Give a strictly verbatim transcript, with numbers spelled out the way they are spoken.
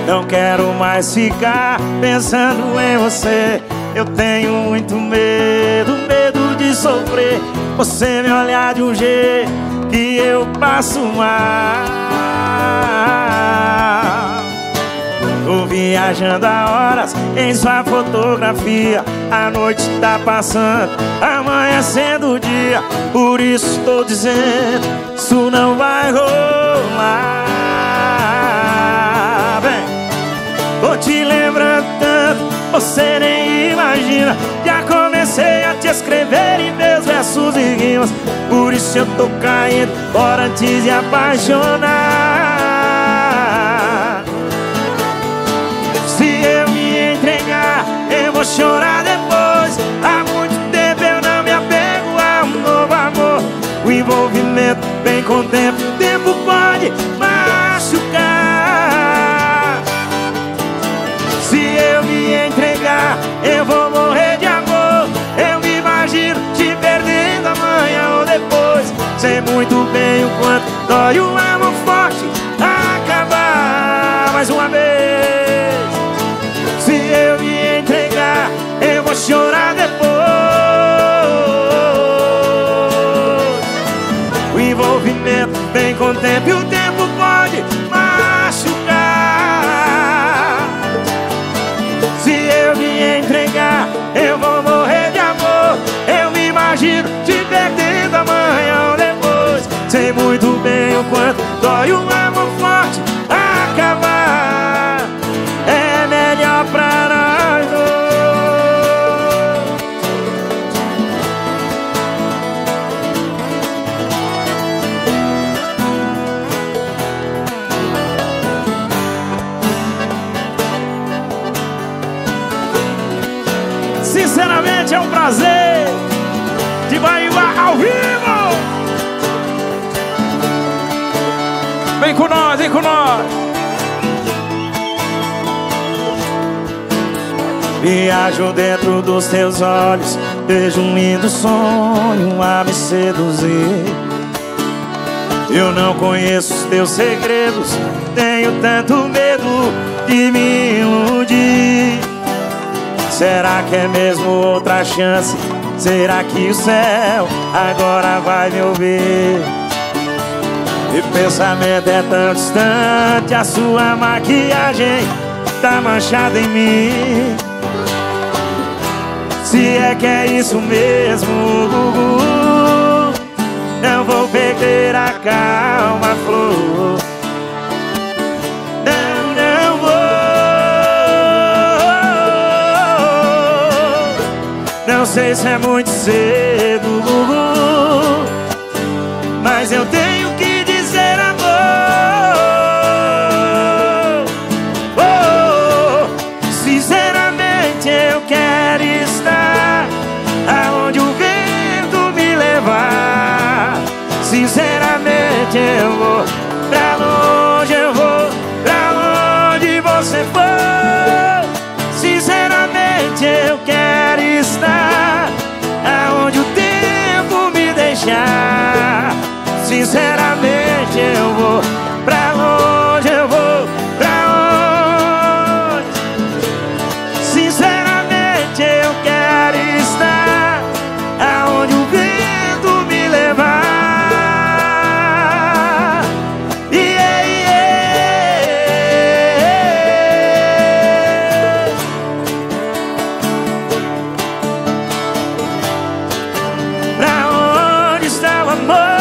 Não quero mais ficar pensando em você. Eu tenho muito medo, medo de sofrer. Você me olhar de um jeito que eu passo mal. Tô viajando há horas em sua fotografia. A noite tá passando, amanhecendo o dia. Por isso estou dizendo, isso não vai rolar. Vem, tô te lembrando tanto, você nem imagina. Já comecei a te escrever em meus versos e rimas. Por isso eu tô caindo fora antes de apaixonar. Se eu me entregar, eu vou chorar depois. Há muito tempo eu não me apego a um novo amor. O envolvimento vem com o tempo, o tempo pode machucar. Se eu me entregar, eu vou morrer de amor. Eu me imagino te perdendo amanhã ou depois. Sei muito bem o quanto dói um amor forte acabar. Mais uma vez. Se eu me entregar, eu vou chorar depois. O envolvimento vem com o tempo e o tempo pode machucar. Se eu me entregar, eu vou morrer de amor. Eu me imagino te perdendo amanhã ou depois. Sei muito bem o quanto dói um amor forte acabar. É melhor pra nós dois. Sinceramente é um prazer de Bahia ao vivo. Vem com nós, vem com nós. Viajo dentro dos teus olhos, vejo um lindo sonho a me seduzir. Eu não conheço os teus segredos, tenho tanto medo de me iludir. Será que é mesmo outra chance? Será que o céu agora vai me ouvir? E pensamento é tão distante, a sua maquiagem tá manchada em mim. Se é que é isso mesmo, não vou perder a calma, flor. Não, não vou. Não sei se é muito cedo, mas eu tenho que dizer amor. Oh, sinceramente eu quero estar aonde o vento me levar. Sinceramente eu vou pra longe, eu vou pra onde você for. Sinceramente eu quero estar aonde o tempo me deixar. Sinceramente eu vou pra longe, eu vou pra onde. Sinceramente eu quero estar aonde o vento me levar. Yeah, yeah. Pra onde está o amor?